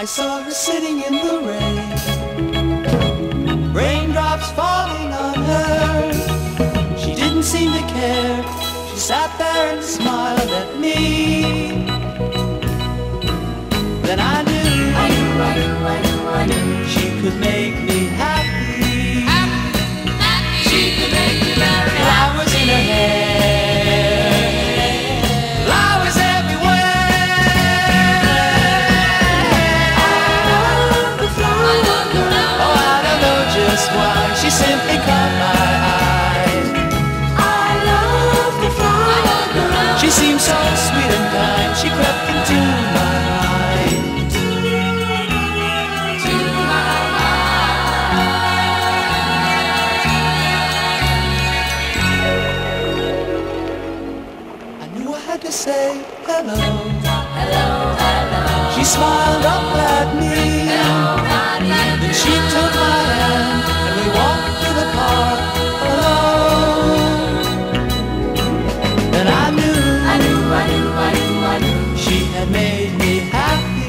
I saw her sitting in the rain, raindrops falling on her. She didn't seem to care. She sat there and smiled at me. Then I knew she could make me happy. She could make me very happy. Flowers in her hair, flowers everywhere. I love the flowers. Oh, I don't know just why. She simply caught my eye. I love the flowers. She seemed so sweet and kind. She crept into my mind. To say hello, hello, hello. She smiled up at me. Hello, then she took my hand and we walked through the park alone. Then I knew she had made me happy.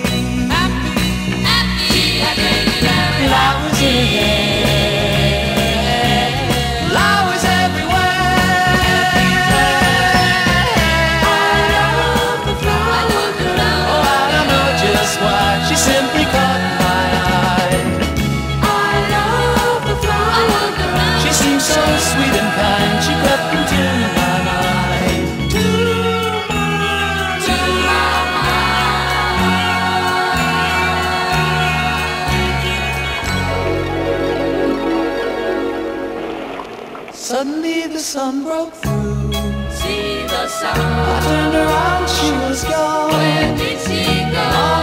She had made me happy. Flowers in her hair. She simply caught my eye. I love the flowers. She seemed so sweet and kind. She crept into my mind. To my mind. Suddenly the sun broke through. See the sun. I turned around, she was gone. Where did she go?